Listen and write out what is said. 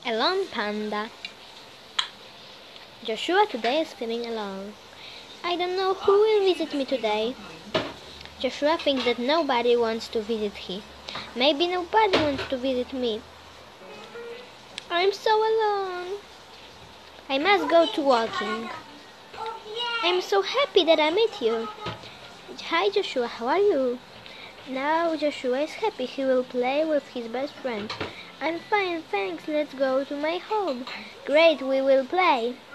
Alone, Panda. Joshua today is feeling alone. I don't know who will visit me today. Joshua thinks that nobody wants to visit him. Maybe nobody wants to visit me. I'm so alone. I must go to walking. I'm so happy that I met you. Hi Joshua, how are you? Now Joshua is happy. He will play with his best friend. I'm fine, thanks. Let's go to my home. Great, we will play.